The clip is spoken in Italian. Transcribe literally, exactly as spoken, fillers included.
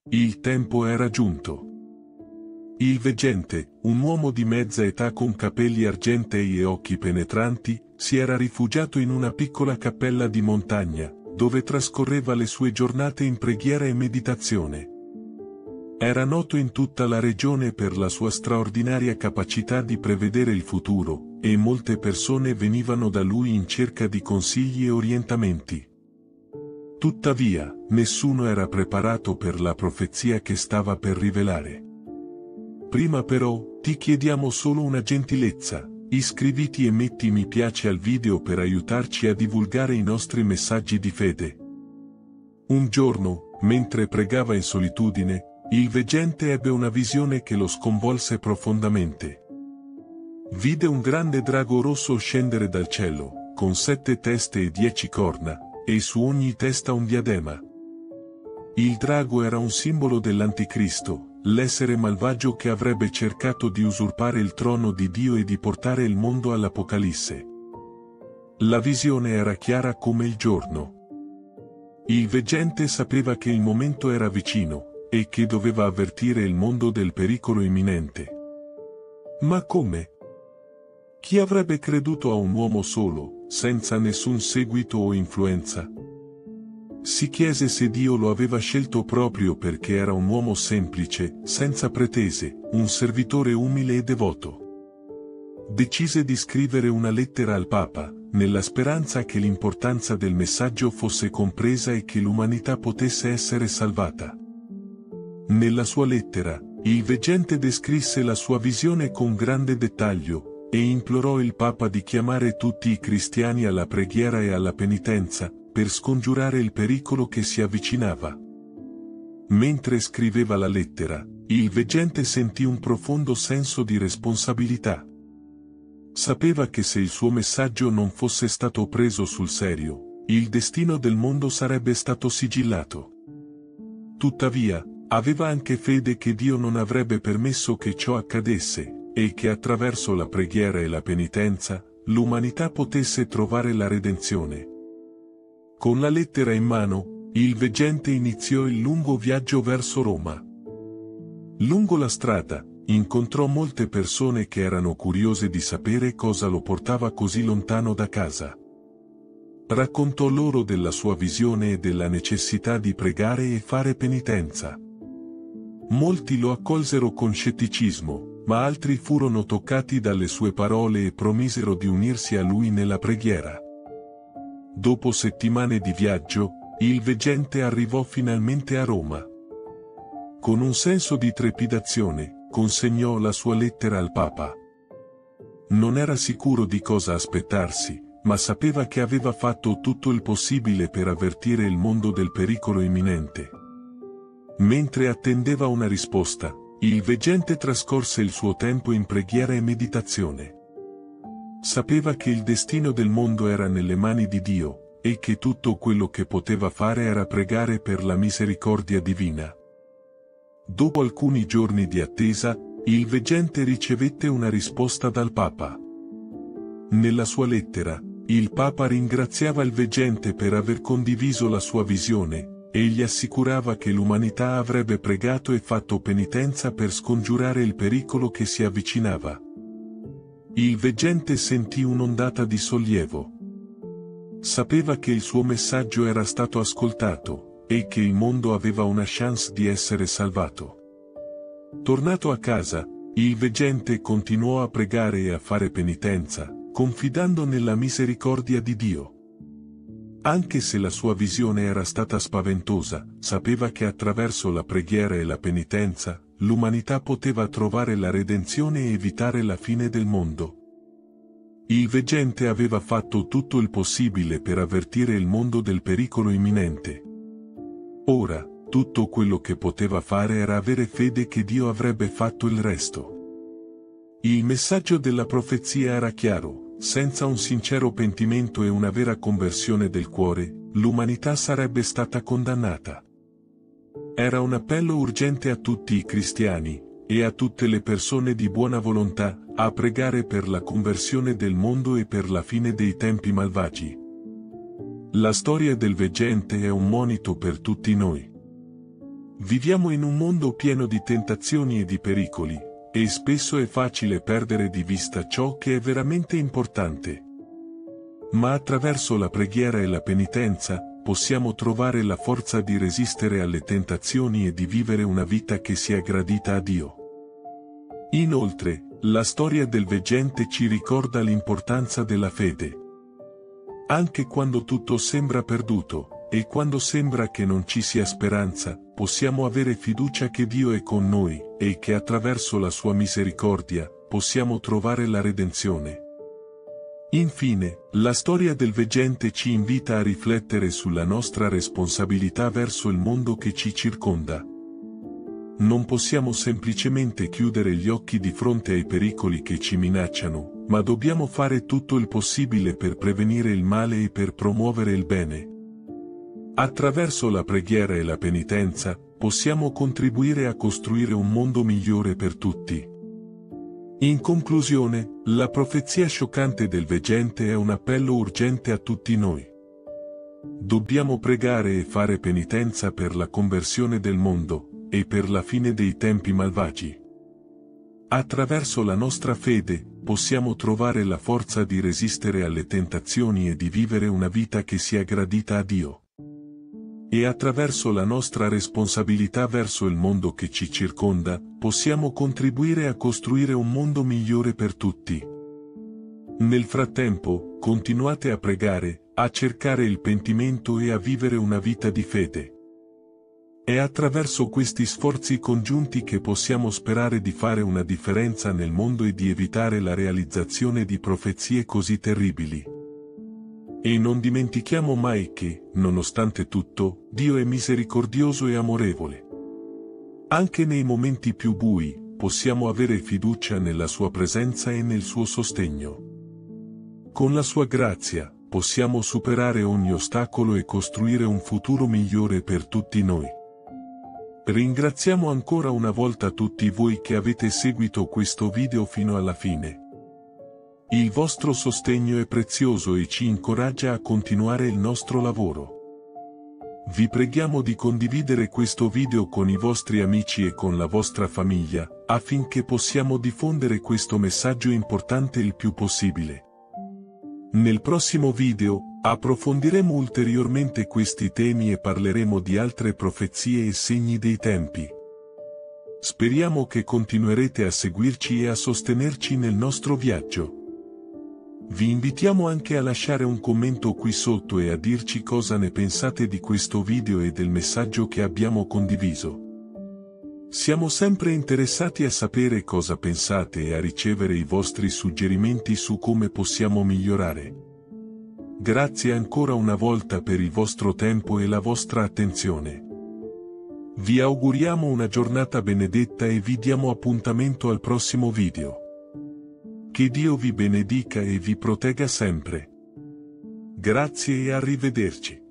Il tempo era giunto. Il veggente, un uomo di mezza età con capelli argentei e occhi penetranti, si era rifugiato in una piccola cappella di montagna, dove trascorreva le sue giornate in preghiera e meditazione. Era noto in tutta la regione per la sua straordinaria capacità di prevedere il futuro, e molte persone venivano da lui in cerca di consigli e orientamenti. Tuttavia, nessuno era preparato per la profezia che stava per rivelare. Prima però, ti chiediamo solo una gentilezza: iscriviti e metti mi piace al video per aiutarci a divulgare i nostri messaggi di fede. Un giorno, mentre pregava in solitudine, il veggente ebbe una visione che lo sconvolse profondamente. Vide un grande drago rosso scendere dal cielo, con sette teste e dieci corna, e su ogni testa un diadema. Il drago era un simbolo dell'Anticristo, l'essere malvagio che avrebbe cercato di usurpare il trono di Dio e di portare il mondo all'Apocalisse. La visione era chiara come il giorno. Il veggente sapeva che il momento era vicino, e che doveva avvertire il mondo del pericolo imminente. Ma come? Chi avrebbe creduto a un uomo solo, senza nessun seguito o influenza? Si chiese se Dio lo aveva scelto proprio perché era un uomo semplice, senza pretese, un servitore umile e devoto. Decise di scrivere una lettera al Papa, nella speranza che l'importanza del messaggio fosse compresa e che l'umanità potesse essere salvata. Nella sua lettera, il veggente descrisse la sua visione con grande dettaglio, e implorò il Papa di chiamare tutti i cristiani alla preghiera e alla penitenza, per scongiurare il pericolo che si avvicinava. Mentre scriveva la lettera, il veggente sentì un profondo senso di responsabilità. Sapeva che se il suo messaggio non fosse stato preso sul serio, il destino del mondo sarebbe stato sigillato. Tuttavia, aveva anche fede che Dio non avrebbe permesso che ciò accadesse, e che attraverso la preghiera e la penitenza, l'umanità potesse trovare la redenzione. Con la lettera in mano, il veggente iniziò il lungo viaggio verso Roma. Lungo la strada, incontrò molte persone che erano curiose di sapere cosa lo portava così lontano da casa. Raccontò loro della sua visione e della necessità di pregare e fare penitenza. Molti lo accolsero con scetticismo, ma altri furono toccati dalle sue parole e promisero di unirsi a lui nella preghiera. Dopo settimane di viaggio, il veggente arrivò finalmente a Roma. Con un senso di trepidazione, consegnò la sua lettera al Papa. Non era sicuro di cosa aspettarsi, ma sapeva che aveva fatto tutto il possibile per avvertire il mondo del pericolo imminente. Mentre attendeva una risposta, il veggente trascorse il suo tempo in preghiera e meditazione. Sapeva che il destino del mondo era nelle mani di Dio, e che tutto quello che poteva fare era pregare per la misericordia divina. Dopo alcuni giorni di attesa, il veggente ricevette una risposta dal Papa. Nella sua lettera, il Papa ringraziava il veggente per aver condiviso la sua visione, e gli assicurava che l'umanità avrebbe pregato e fatto penitenza per scongiurare il pericolo che si avvicinava. Il veggente sentì un'ondata di sollievo. Sapeva che il suo messaggio era stato ascoltato, e che il mondo aveva una chance di essere salvato. Tornato a casa, il veggente continuò a pregare e a fare penitenza, confidando nella misericordia di Dio. Anche se la sua visione era stata spaventosa, sapeva che attraverso la preghiera e la penitenza, l'umanità poteva trovare la redenzione e evitare la fine del mondo. Il veggente aveva fatto tutto il possibile per avvertire il mondo del pericolo imminente. Ora, tutto quello che poteva fare era avere fede che Dio avrebbe fatto il resto. Il messaggio della profezia era chiaro: senza un sincero pentimento e una vera conversione del cuore, l'umanità sarebbe stata condannata. Era un appello urgente a tutti i cristiani, e a tutte le persone di buona volontà, a pregare per la conversione del mondo e per la fine dei tempi malvagi. La storia del veggente è un monito per tutti noi. Viviamo in un mondo pieno di tentazioni e di pericoli, e spesso è facile perdere di vista ciò che è veramente importante. Ma attraverso la preghiera e la penitenza, possiamo trovare la forza di resistere alle tentazioni e di vivere una vita che sia gradita a Dio. Inoltre, la storia del veggente ci ricorda l'importanza della fede. Anche quando tutto sembra perduto, e quando sembra che non ci sia speranza, possiamo avere fiducia che Dio è con noi, e che attraverso la sua misericordia, possiamo trovare la redenzione. Infine, la storia del veggente ci invita a riflettere sulla nostra responsabilità verso il mondo che ci circonda. Non possiamo semplicemente chiudere gli occhi di fronte ai pericoli che ci minacciano, ma dobbiamo fare tutto il possibile per prevenire il male e per promuovere il bene. Attraverso la preghiera e la penitenza, possiamo contribuire a costruire un mondo migliore per tutti. In conclusione, la profezia scioccante del veggente è un appello urgente a tutti noi. Dobbiamo pregare e fare penitenza per la conversione del mondo, e per la fine dei tempi malvagi. Attraverso la nostra fede, possiamo trovare la forza di resistere alle tentazioni e di vivere una vita che sia gradita a Dio. E attraverso la nostra responsabilità verso il mondo che ci circonda, possiamo contribuire a costruire un mondo migliore per tutti. Nel frattempo, continuate a pregare, a cercare il pentimento e a vivere una vita di fede. È attraverso questi sforzi congiunti che possiamo sperare di fare una differenza nel mondo e di evitare la realizzazione di profezie così terribili. E non dimentichiamo mai che, nonostante tutto, Dio è misericordioso e amorevole. Anche nei momenti più bui, possiamo avere fiducia nella sua presenza e nel suo sostegno. Con la sua grazia, possiamo superare ogni ostacolo e costruire un futuro migliore per tutti noi. Ringraziamo ancora una volta tutti voi che avete seguito questo video fino alla fine. Il vostro sostegno è prezioso e ci incoraggia a continuare il nostro lavoro. Vi preghiamo di condividere questo video con i vostri amici e con la vostra famiglia, affinché possiamo diffondere questo messaggio importante il più possibile. Nel prossimo video, approfondiremo ulteriormente questi temi e parleremo di altre profezie e segni dei tempi. Speriamo che continuerete a seguirci e a sostenerci nel nostro viaggio. Vi invitiamo anche a lasciare un commento qui sotto e a dirci cosa ne pensate di questo video e del messaggio che abbiamo condiviso. Siamo sempre interessati a sapere cosa pensate e a ricevere i vostri suggerimenti su come possiamo migliorare. Grazie ancora una volta per il vostro tempo e la vostra attenzione. Vi auguriamo una giornata benedetta e vi diamo appuntamento al prossimo video. Che Dio vi benedica e vi protegga sempre. Grazie e arrivederci.